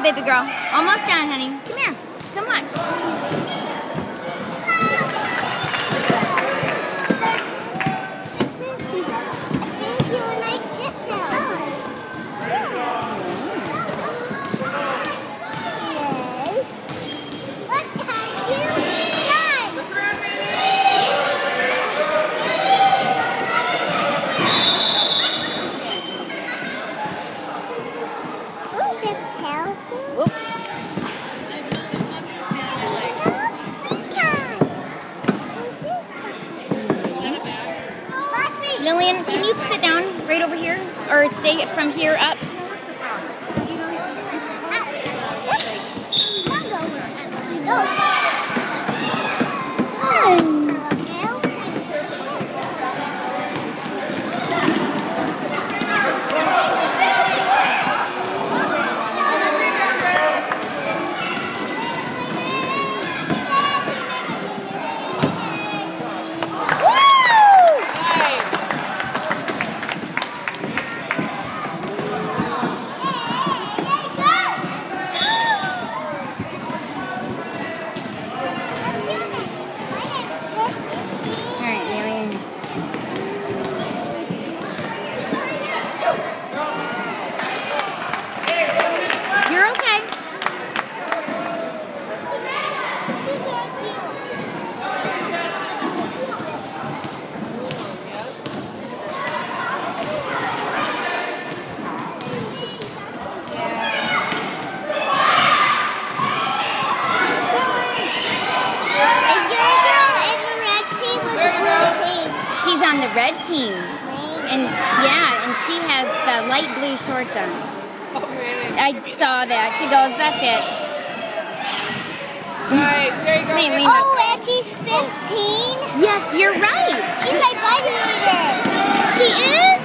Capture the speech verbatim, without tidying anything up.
baby girl. Almost done, honey. Come here. Come watch. Whoops. Lillian, can you sit down right over here? Or stay from here up? She's on the red team. And yeah, and she has the light blue shorts on. Oh, really? I saw that. She goes, that's it. Nice, there you go. Wait, wait, oh, and she's fifteen? Yes, you're right. She's my buddy leader. She is?